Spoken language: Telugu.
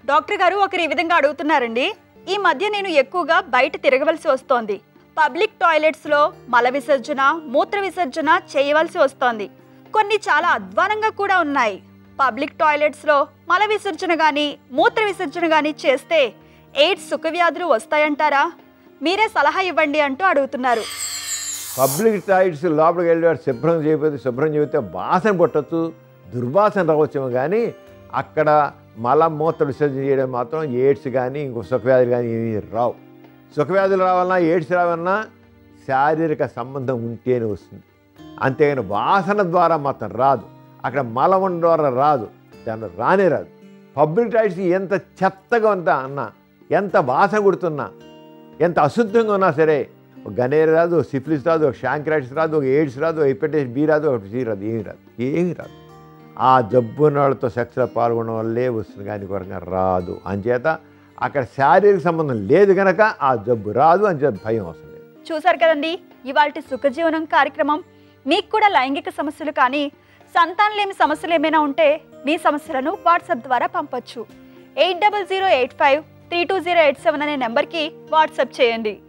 డాక్టర్ గారు ఒకరు ఈ విధంగా అడుగుతున్నారండి. ఈ మధ్య నేను ఎక్కువగా బయట తిరగవలసి వస్తోంది. పబ్లిక్ టాయిలెట్స్లో మల విసర్జన, మూత్ర విసర్జన చేయవలసి వస్తోంది. కొన్ని చాలా అధ్వానంగా కూడా ఉన్నాయి. పబ్లిక్ టాయిలెట్స్లో మల విసర్జన కానీ మూత్ర విసర్జన కానీ చేస్తే ఎయిడ్స్ సుఖవ్యాధులు వస్తాయంటారా? మీరే సలహా ఇవ్వండి అంటూ అడుగుతున్నారు. పబ్లిక్ టాయిలెట్స్ లోపలికి వెళ్ళి శుభ్రం చేస్తే వాసన పుట్టచ్చు, దుర్వాసన రావచ్చేమో, కానీ అక్కడ మలమూత్ర విసర్జన చేయడం మాత్రం ఎయిడ్స్ కానీ ఇంకో సుఖవ్యాధులు కానీ ఏమీ రావు. సుఖవ్యాధులు రావాలన్నా ఎయిడ్స్ రావాలన్నా శారీరక సంబంధం ఉంటేనే వస్తుంది. అంతేగాని వాసన ద్వారా మాత్రం రాదు, అక్కడ మలం ద్వారా రాదు, దాని రానే రాదు. పబ్లిక్ టాయిలెట్స్ ఎంత చెత్తగా ఉందా అన్నా, ఎంత వాసన కొడుతున్నా, ఎంత అశుద్ధంగా ఉన్నా సరే గనేరి రాదు, సిఫిలిస్ రాదు, శాంక్రైటిస్ రాదు, ఒక ఎయిడ్స్ రాదు, హెపటైటిస్ బి రాదు, ఒకటి సి రాదు, ఏమీ రాదు. ఆ జబ్బున్న వాళ్ళతో సెక్స్లో పాల్గొనడం వల్లే వస్తుంది, కానీ కొరగా రాదు. అంచేత అక్కడ శారీరక సంబంధం లేదు కనుక ఆ జబ్బు రాదు, అంచేత భయం అవసరం లేదు. చూసారు కదండి ఇవాల్టి సుఖజీవనం కార్యక్రమం. మీకు కూడా లైంగిక సమస్యలు కానీ సంతానలేమి సమస్యలు ఏమైనా ఉంటే మీ సమస్యలను వాట్సాప్ ద్వారా పంపొచ్చు. 8008532087 అనే నెంబర్కి వాట్సాప్ చేయండి.